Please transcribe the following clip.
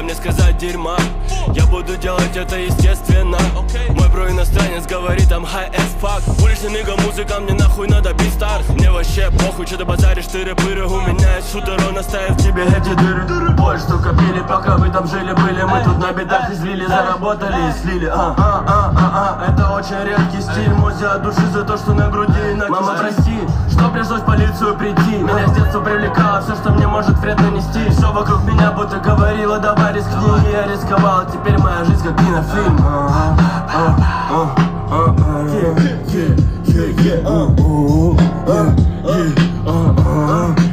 мне сказать дерьма. Я буду делать это естественно. Мой бро иностранец говорит там high as fuck. Уличный нига, музыка, мне нахуй надо бить старт. Мне вообще похуй, что ты базаришь, ты рэпыры. У меня есть шутер, он оставив тебе эти дыры. Боль, что копили, пока вы там жили-были. Мы тут на бедах излили, заработали и слили. Это очень редкий стиль. Музя от души за то, что на груди иначе. Мама, прости, что пришлось в полицию прийти. Меня с детства привлекало все, что мне может вред нанести. Все вокруг меня будто говорило, давай рискни. И я рисковал, теперь моя жизнь как кинофильм. Yeah.